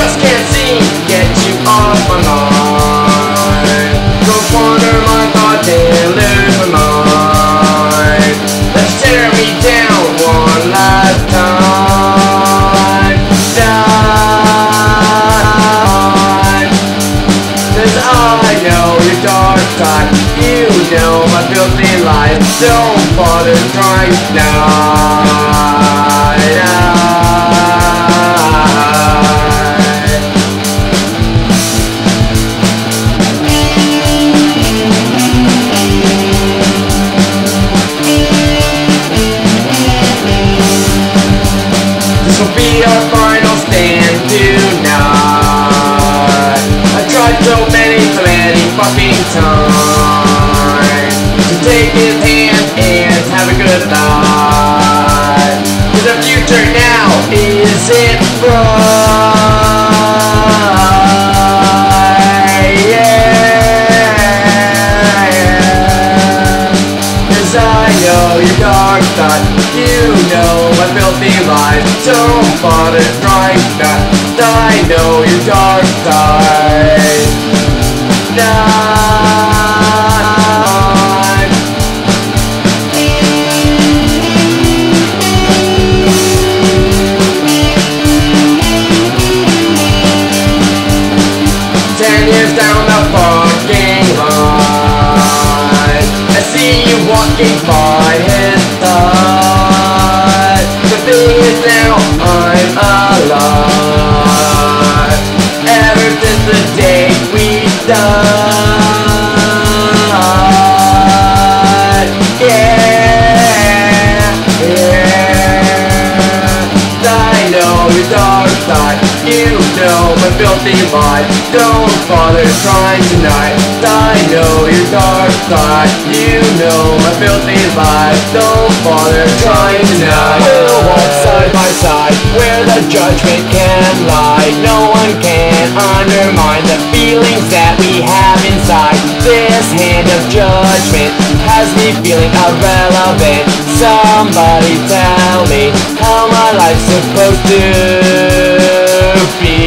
just can't seem to get you off my mind. Go ponder my thoughts and lose my mind. Let's tear me down one last time. Time. 'Cause I know your dark side. You know my filthy life. Don't bother trying now. This'll be our final stand tonight. I tried so many fucking times to take his hand and have a good life. 'Cause the future now isn't bright. Yeah. 'Cause I know your dark side. You know my filthy lies. Don't bother trying that. I know your dark side. Time. 10 years down the fucking line, I see you walking by his side. The thing is now I'm alive. Ever since the day we died. Yeah, yeah. I know your dark side. You know my filthy lies. Don't bother trying tonight. I know your dark side. You know my filthy lies. Don't bother trying tonight. We'll walk side by side where the judgment can lie. No one can undermine the feelings that we have inside. This hand of judgment has me feeling irrelevant. Somebody tell me how my life's supposed to be.